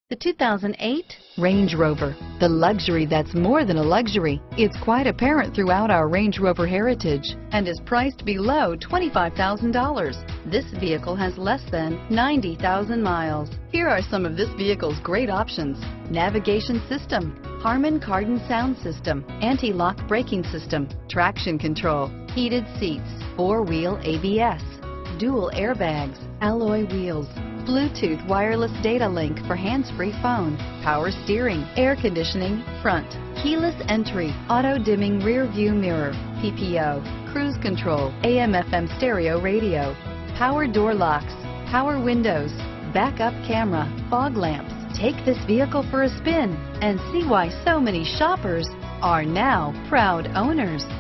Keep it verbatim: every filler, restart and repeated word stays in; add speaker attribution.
Speaker 1: The two thousand eight Range Rover, the luxury that's more than a luxury. It's quite apparent throughout our Range Rover heritage and is priced below twenty-five thousand dollars. This vehicle has less than ninety thousand miles. Here are some of this vehicle's great options: navigation system, Harman Kardon sound system, anti-lock braking system, traction control, heated seats, four-wheel A B S, dual airbags, alloy wheels, Bluetooth wireless data link for hands-free phone, power steering, air conditioning, front, keyless entry, auto-dimming rear view mirror, P P O, cruise control, A M F M stereo radio, power door locks, power windows, backup camera, fog lamps. Take this vehicle for a spin and see why so many shoppers are now proud owners.